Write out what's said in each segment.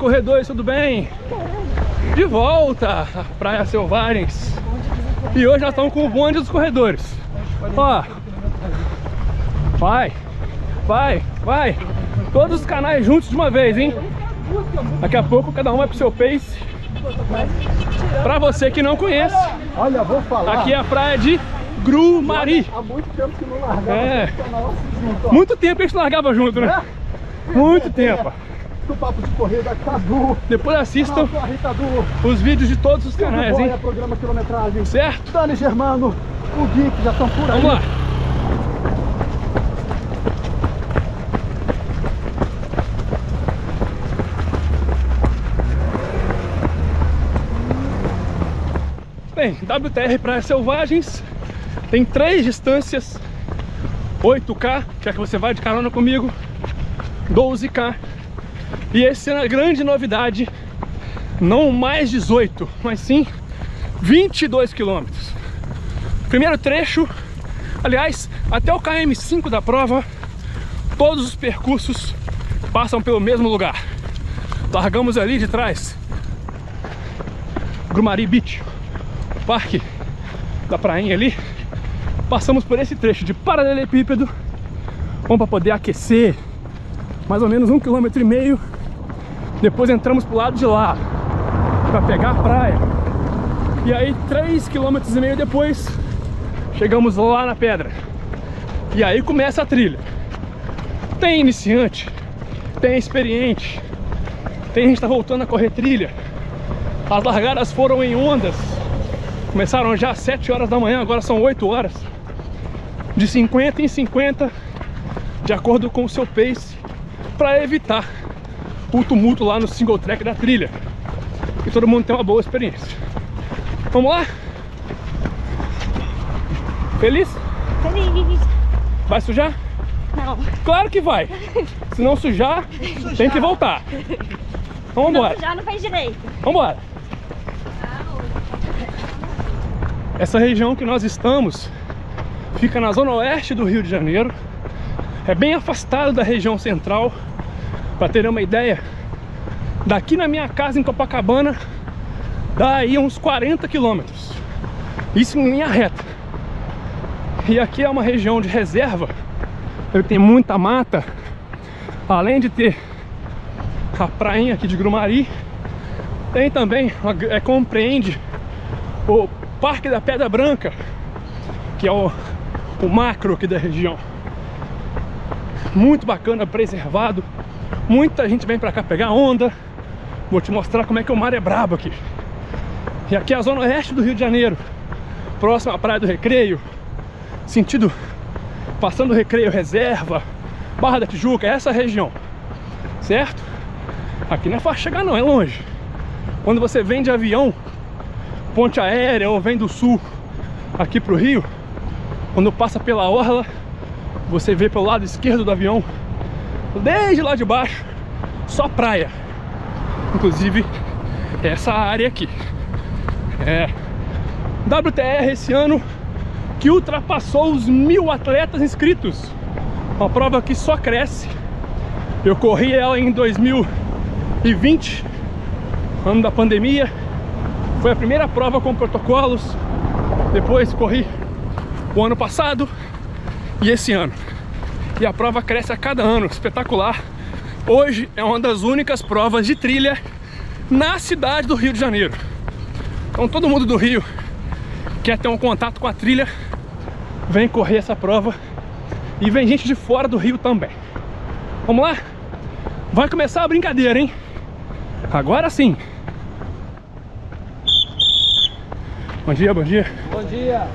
corredores, tudo bem? De volta à Praia Selvagens. E hoje nós estamos com o bonde dos corredores. Ó, vai, vai, vai. Todos os canais juntos de uma vez, hein? Daqui a pouco cada um vai pro seu pace. Pra você que não conhece, olha, vou falar. Aqui é a praia de Grumari. Há muito tempo que não largava. É. Junto, muito tempo que a gente largava junto, né? Muito tempo. Do Papo de Corrida, Cadu. Depois assistam os vídeos de todos os canais, hein? Programa Quilometragem. Certo? Dani Germano, o Gui, que já estão por aí. Vamos lá. Bem, WTR Praia Selvagens tem 3 distâncias: 8K, que é que você vai de carona comigo, 12K, e esse é a grande novidade, não mais 18, mas sim 22 quilômetros. Primeiro trecho, aliás, até o KM5 da prova, todos os percursos passam pelo mesmo lugar. Largamos ali de trás, Grumari Beach, parque da prainha ali, passamos por esse trecho de paralelepípedo, vamos para poder aquecer mais ou menos 1,5 km. Depois entramos pro lado de lá para pegar a praia, e aí 3,5 km depois chegamos lá na pedra, e aí começa a trilha. Tem iniciante, tem experiente, tem gente que tá voltando a correr trilha. As largadas foram em ondas. Começaram já às 7 horas da manhã, agora são 8 horas. De 50 em 50, de acordo com o seu pace, para evitar o tumulto lá no single track da trilha. E todo mundo tem uma boa experiência. Vamos lá? Feliz? Feliz. Vai sujar? Não. Claro que vai. Se não sujar, tem que voltar. Vamos embora. Não sujar, não fez direito. Vamos embora. Essa região que nós estamos fica na zona oeste do Rio de Janeiro. É bem afastado da região central. Para ter uma ideia, daqui na minha casa em Copacabana dá aí uns 40 quilômetros. Isso em linha reta. E aqui é uma região de reserva. Tem muita mata. Além de ter a prainha aqui de Grumari, tem também, compreende o Parque da Pedra Branca, que é o macro aqui da região. Muito bacana, preservado. Muita gente vem pra cá pegar onda. Vou te mostrar como é que o mar é brabo aqui. E aqui é a zona oeste do Rio de Janeiro, próximo à Praia do Recreio, sentido passando o Recreio, Reserva, Barra da Tijuca, essa região, certo? Aqui não é fácil chegar não, é longe. Quando você vem de avião, ponte aérea, ou vem do sul aqui pro Rio, quando passa pela orla, você vê pelo lado esquerdo do avião, desde lá de baixo, só praia. Inclusive essa área aqui é WTR esse ano, que ultrapassou os 1000 atletas inscritos. Uma prova que só cresce. Eu corri ela em 2020, ano da pandemia. Foi a primeira prova com protocolos. Depois corri o ano passado e esse ano. E a prova cresce a cada ano, espetacular. Hoje é uma das únicas provas de trilha na cidade do Rio de Janeiro. Então todo mundo do Rio quer ter um contato com a trilha, vem correr essa prova. E vem gente de fora do Rio também. Vamos lá? Vai começar a brincadeira, hein? Agora sim. Bom dia, bom dia. Bom dia.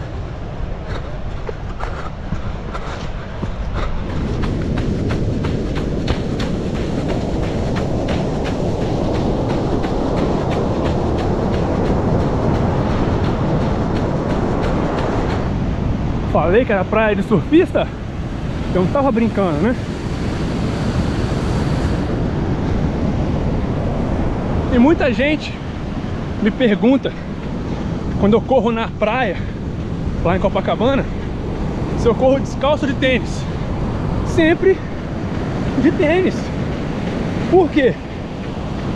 Falei que era praia de surfista? Eu não tava brincando, né? E muita gente me pergunta, quando eu corro na praia, lá em Copacabana, se eu corro descalço de tênis. Sempre de tênis. Por quê?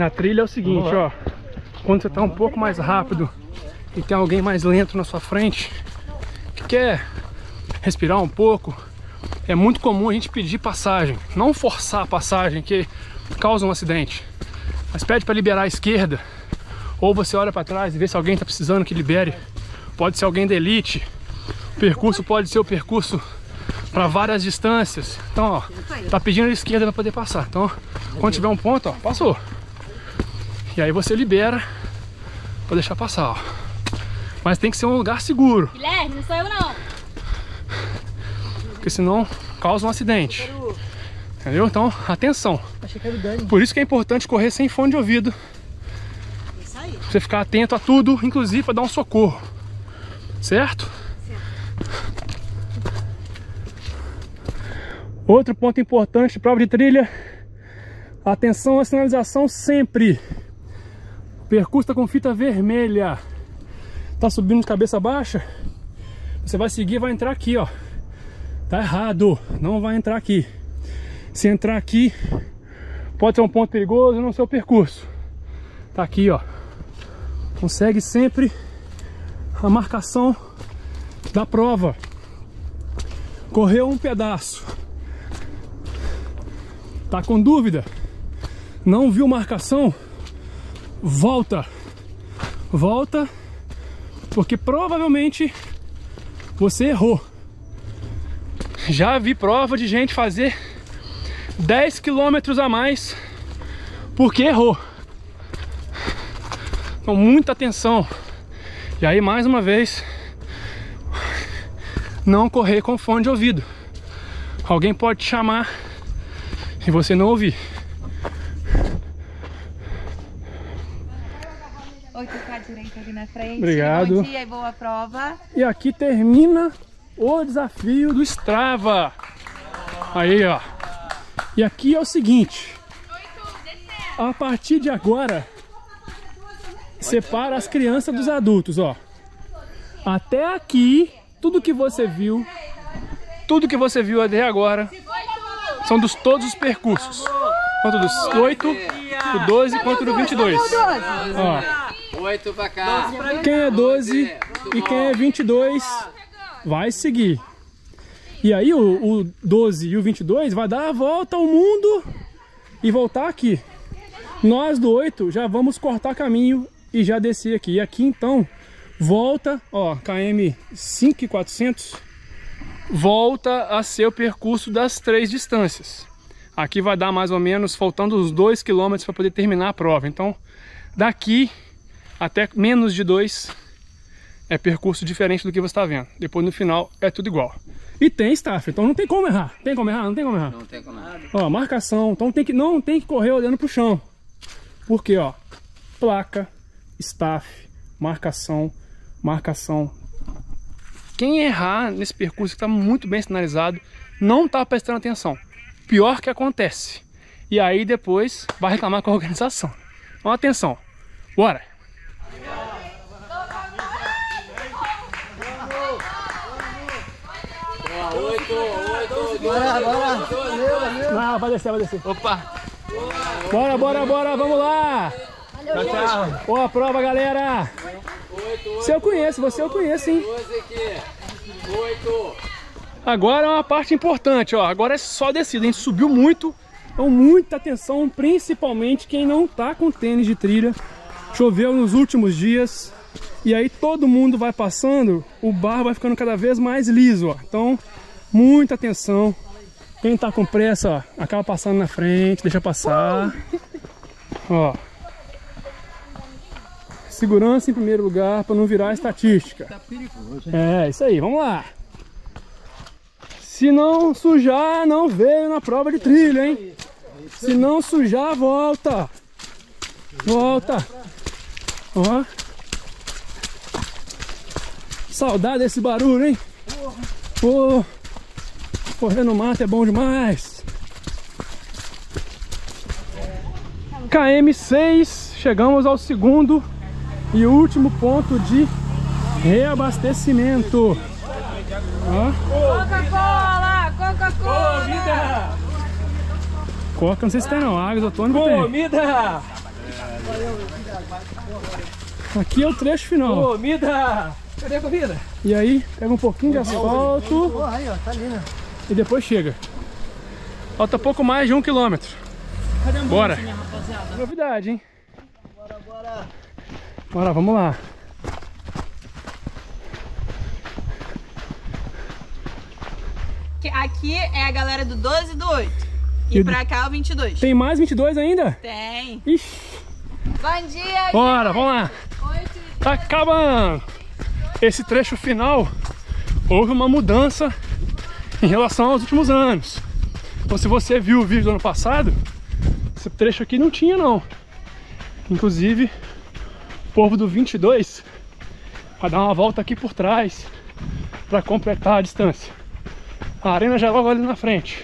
na trilha é o seguinte, ó. Quando você tá um pouco mais rápido e tem alguém mais lento na sua frente que quer respirar um pouco, é muito comum a gente pedir passagem. Não forçar a passagem, que causa um acidente. Mas pede para liberar a esquerda. Ou você olha para trás e vê se alguém tá precisando que libere. Pode ser alguém da elite. O percurso pode ser o percurso para várias distâncias. Então, ó, tá pedindo a esquerda para poder passar. Então, quando tiver um ponto, ó, passou. E aí você libera para deixar passar, ó. Mas tem que ser um lugar seguro. Guilherme, não sou eu não. Porque senão causa um acidente. Entendeu? Então, atenção. Por isso que é importante correr sem fone de ouvido. Isso aí. Pra você ficar atento a tudo, inclusive para dar um socorro. Certo? Outro ponto importante de prova de trilha: atenção à sinalização sempre. O percurso está com fita vermelha. Tá subindo de cabeça baixa, você vai seguir e vai entrar aqui, ó. Tá errado, não vai entrar aqui. Se entrar aqui, pode ser um ponto perigoso no seu percurso. Tá aqui, ó. Consegue sempre a marcação da prova. Correu um pedaço, tá com dúvida, não viu marcação, volta. Volta, porque provavelmente você errou. Já vi prova de gente fazer 10 km a mais porque errou. Então, muita atenção. E aí, mais uma vez, não correr com fone de ouvido. Alguém pode te chamar e você não ouvir. 8 para a direita ali na frente. Obrigado. Bom dia e boa prova. E aqui termina o desafio do Strava. Aí, ó. E aqui é o seguinte: a partir de agora, separa as crianças dos adultos, ó. Até aqui, tudo que você viu até agora, são dos todos os percursos. Quanto dos 8, do 12, quanto do 22. Ó. 8 pra cá. Quem é 12 e quem é 22 vai seguir. E aí o 12 e o 22 vai dar a volta ao mundo e voltar aqui. Nós do 8 já vamos cortar caminho e já descer aqui. E aqui então volta, ó, KM 5400, volta a ser o percurso das 3 distâncias. Aqui vai dar mais ou menos, faltando uns 2 km para poder terminar a prova. Então daqui até menos de 2 é percurso diferente do que você está vendo. Depois no final é tudo igual. E tem staff, então não tem como errar. Tem como errar? Não tem como errar. Não tem como errar. Ó, marcação. Então não tem que correr olhando pro chão. Porque, ó, placa, staff, marcação, marcação. Quem errar nesse percurso que está muito bem sinalizado, não está prestando atenção. Pior que acontece. E aí depois vai reclamar com a organização. Então atenção. Bora! Bora. Não, vai descer, vai descer. Opa! Bora, vamos lá! Tchau, tchau. Boa prova, galera! Você eu conheço, você eu conheço, hein? 12 aqui. 8. Agora é uma parte importante, ó. Agora é só descida, a gente subiu muito. Então muita atenção, principalmente quem não tá com tênis de trilha. Choveu nos últimos dias. E aí todo mundo vai passando, o barro vai ficando cada vez mais liso, ó. Então, muita atenção. Quem tá com pressa, ó, acaba passando na frente, deixa passar. Ó. Segurança em primeiro lugar para não virar estatística. É, isso aí, vamos lá. Se não sujar, não veio na prova de trilha, hein? Se não sujar, volta. Volta. Ó. Saudade desse barulho, hein? Pô, correr no mato é bom demais. KM6, chegamos ao segundo e último ponto de reabastecimento. Coca-Cola! Coca-Cola! Coca, não sei se tem não, água isotônica tem. Comida! Aqui é o trecho final. Comida! Cadê a comida? E aí, pega um pouquinho de asfalto. Pô, aí, ó, tá ali, né? E depois chega. Falta pouco mais de 1 km. Bora. Novidade, hein? Bora. Bora, vamos lá. Aqui é a galera do 12 e do 8. E pra cá o 22. Tem mais 22 ainda? Tem. Ixi. Bom dia, Bora, vamos lá. Tá acabando. Esse trecho final, houve uma mudança em relação aos últimos anos. Então se você viu o vídeo do ano passado, esse trecho aqui não tinha não. Inclusive, o povo do 22 vai dar uma volta aqui por trás para completar a distância. A arena já é logo ali na frente.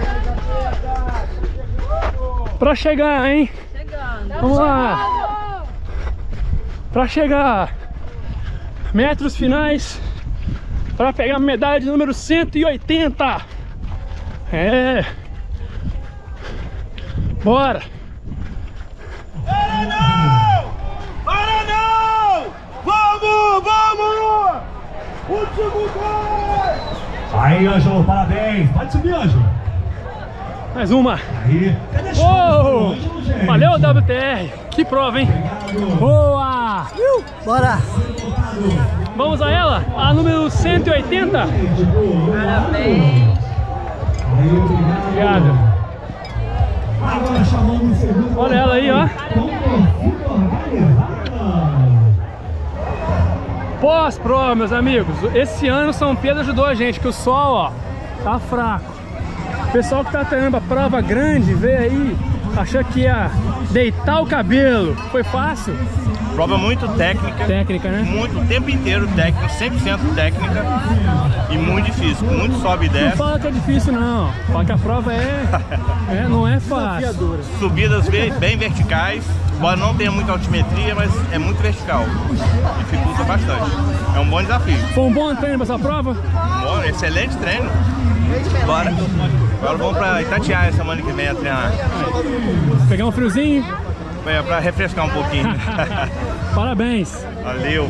Pra chegar, hein? Chegando. Vamos lá. Pra chegar. Metros finais para pegar a medalha de número 180. É. Bora. Para não! Para não! Vamos! Último gol! Aí, Ângelo, parabéns. Pode subir, Ângelo. Mais uma. Aí. Cadê Oh! Ângelo, gente? Valeu, WTR. Que prova, hein? Boa! Bora! Vamos a ela? A número 180. Parabéns. Obrigado. Agora chamando o segundo. Olha ela aí, ó. Pós-prova, meus amigos. Esse ano São Pedro ajudou a gente, que o sol, ó, tá fraco. O pessoal que tá treinando a prova grande, veio aí, achou que ia deitar o cabelo. Foi fácil? Prova muito técnica. Técnica, né? Muito, o tempo inteiro técnica, 100% técnica. E muito difícil, muito sobe e Não desce. fala que é difícil, não. Fala que a prova não é fácil. Subidas bem verticais, embora não tenha muita altimetria, mas é muito vertical. Dificulta bastante. É um bom desafio. Foi um bom treino pra essa prova? Bom, excelente treino. Bora. Agora vamos pra Itatiaia semana que vem a treinar. Pegar um friozinho? Pra refrescar um pouquinho. Parabéns. Valeu.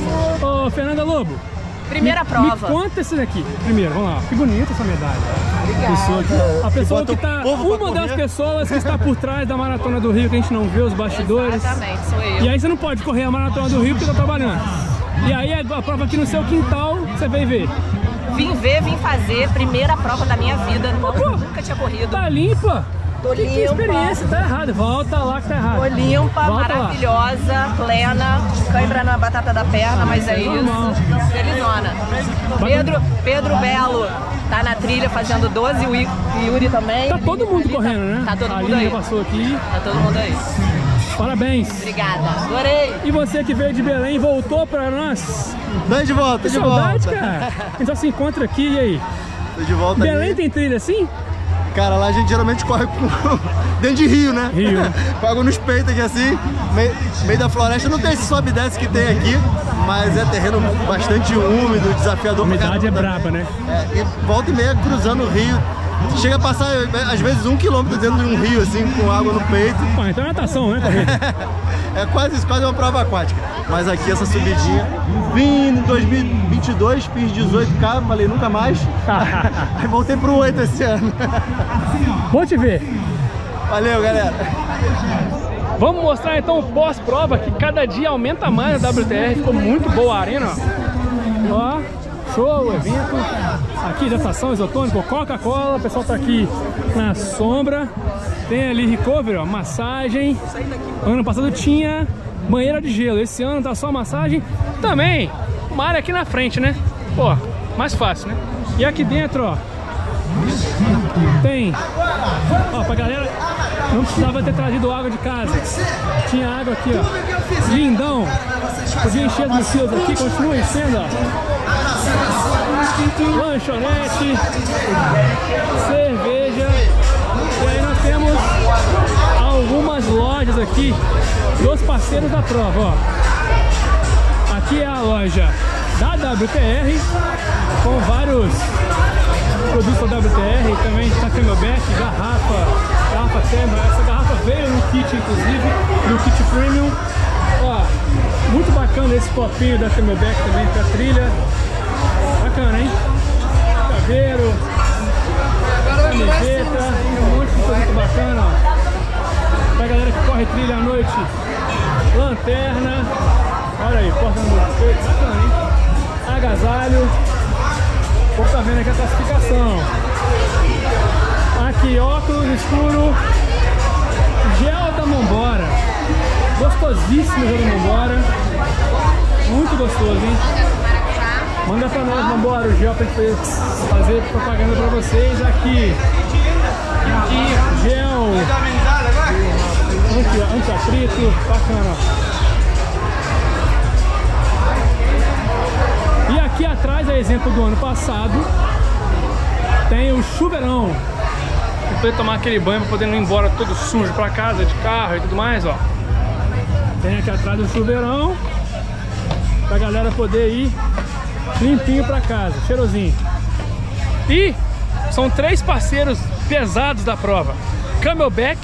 Ô, Fernanda Lobo. Primeira Me prova. conta esse daqui. Primeiro, vamos lá. Que bonita essa medalha. Obrigada. A pessoa que tá... Uma das pessoas que está por trás da Maratona do Rio, que a gente não vê os bastidores. Exatamente, sou eu. E aí você não pode correr a Maratona do Rio porque tá trabalhando. E aí a prova aqui no seu quintal, você veio ver. Vim fazer, primeira prova da minha vida. Nunca tinha corrido. Tá limpa. Tô Que limpa. experiência, tá errado. Volta lá que tá errado. Tô limpa, Volta lá. maravilhosa, plena, cãibra na batata da perna, mas é normal. isso. Felizona. Pedro Belo tá na trilha fazendo 12, o Yuri também. Tá todo mundo correndo, né? Tá todo A mundo Aline aí. já passou aqui. Tá todo mundo aí. Parabéns. Obrigada, adorei. E você que veio de Belém e voltou pra nós. Tô de volta, Que saudade, cara. A gente só se encontra aqui, e aí? Tô de volta. Belém tem trilha assim? Cara, lá a gente geralmente corre dentro de rio, né? Rio. Com água nos peitos aqui assim, meio da floresta. Não tem esse sobe e desce que tem aqui, mas é terreno bastante úmido, desafiador. A umidade é pra braba, caramba. né? E volta e meia cruzando o rio. Chega a passar, às vezes, 1 quilômetro dentro de um rio, assim, com água no peito. Pô, então é natação, né, corrida? É quase uma prova aquática. Mas aqui essa subidinha. Vim em 2022, fiz 18K, falei nunca mais. Aí voltei pro 8 esse ano. Bom te ver. Valeu, galera. Vamos mostrar então o pós-prova, que cada dia aumenta mais a WTR. Ficou muito boa a arena, ó. Ó, show, evento. Aqui hidratação isotônico, Coca-Cola. O pessoal tá aqui na sombra. Tem ali recovery, ó, massagem. Ano passado tinha banheira de gelo. Esse ano tá só massagem. Também uma área aqui na frente, né? Pô, mais fácil, né? E aqui dentro, ó, tem, ó, pra galera não precisava ter trazido água de casa. Tinha água aqui, ó, lindão. Podia encher as mochilas aqui, continua enchendo, ó. Lanchonete, cerveja. E aí nós temos algumas lojas aqui dos parceiros da prova, ó. Aqui é a loja da WTR, com vários produtos da WTR, também está Camelback, garrafa Camelback. Essa garrafa veio no kit, inclusive, no kit Premium. Ó, muito bacana esse copinho da Camelback também pra trilha. Bacana, hein? Chaveiro, camiseta, tem um monte de produto bacana, ó. Pra galera que corre trilha à noite, lanterna, olha aí, porta no peito, bacana, hein? Agasalho, o povo tá vendo aqui a classificação. Aqui, óculos escuro, gel da Mambora, gostosíssimo gel da Mambora, muito gostoso, hein? Manda pra nós, Mambora, o gel pra gente fazer propaganda pra vocês. Aqui, gel anti-atrito, bacana. E aqui atrás é exemplo do ano passado, tem o chuveirão, pra poder tomar aquele banho, pra poder não ir embora todo sujo pra casa, de carro e tudo mais, ó. Tem aqui atrás o chuveirão, pra galera poder ir limpinho pra casa, cheirosinho. E são 3 parceiros pesados da prova: Camelback,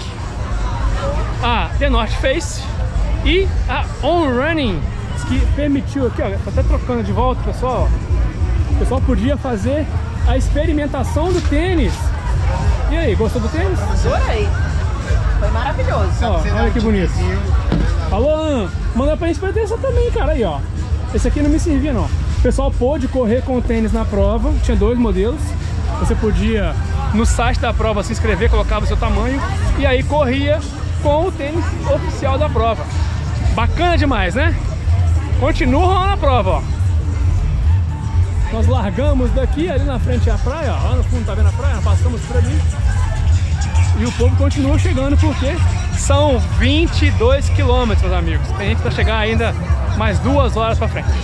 a The North Face e a On Running, que permitiu aqui, ó, tá até trocando de volta, pessoal. O pessoal podia fazer a experimentação do tênis. E aí, gostou do tênis? Adorei. Foi maravilhoso. Ó, olha que bonito. Alô, manda pra gente experimentar também, cara. Aí, ó. Esse aqui não me servia, não. O pessoal pôde correr com o tênis na prova. Tinha 2 modelos. Você podia, no site da prova, se inscrever, colocava o seu tamanho e aí corria com o tênis oficial da prova. Bacana demais, né? Continua rolando a prova, ó. Nós largamos daqui, ali na frente é a praia, ó. Lá no fundo tá vendo a praia? Passamos por ali. E o povo continua chegando porque são 22 quilômetros, meus amigos. Tem gente que vai chegar ainda mais 2 horas pra frente.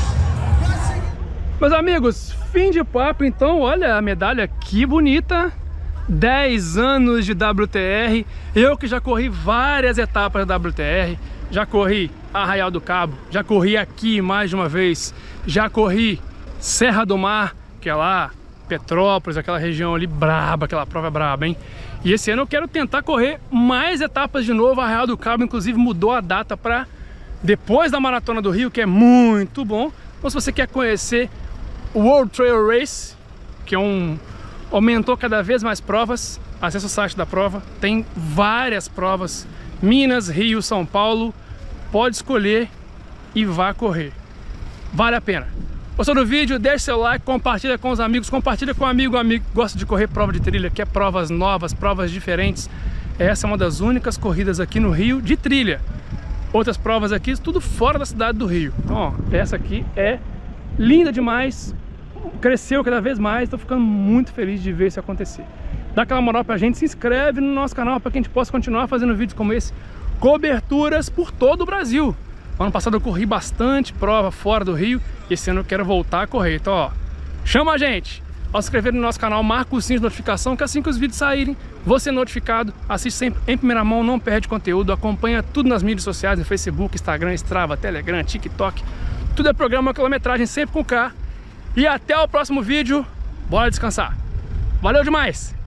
Meus amigos, fim de papo então. Olha a medalha, que bonita. 10 anos de WTR. Eu que já corri várias etapas da WTR. Já corri Arraial do Cabo, já corri aqui mais de uma vez, já corri Serra do Mar, que é lá, Petrópolis, aquela região ali braba, aquela prova é braba, hein? E esse ano eu quero tentar correr mais etapas de novo. Arraial do Cabo, inclusive, mudou a data para depois da Maratona do Rio, que é muito bom. Então, se você quer conhecer o World Trail Race, que é aumentou cada vez mais provas, acesse o site da prova, tem várias provas, Minas, Rio, São Paulo, pode escolher e vá correr, vale a pena. Gostou do vídeo? Deixe seu like, compartilha com os amigos, compartilha com um amigo que gosta de correr prova de trilha, quer provas novas, provas diferentes. Essa é uma das únicas corridas aqui no Rio de trilha. Outras provas aqui, tudo fora da cidade do Rio. Então, ó, essa aqui é linda demais, cresceu cada vez mais, estou ficando muito feliz de ver isso acontecer. Dá aquela moral pra gente, se inscreve no nosso canal para que a gente possa continuar fazendo vídeos como esse, coberturas por todo o Brasil. Ano passado eu corri bastante prova fora do Rio, e esse ano eu quero voltar a correr. Então, ó, chama a gente! Ao se inscrever no nosso canal, marca o sininho de notificação, que assim que os vídeos saírem, você é notificado, assiste sempre em primeira mão, não perde conteúdo, acompanha tudo nas mídias sociais, no Facebook, Instagram, Strava, Telegram, TikTok. Tudo é programa quilometragem, sempre com K. E até o próximo vídeo, bora descansar. Valeu demais!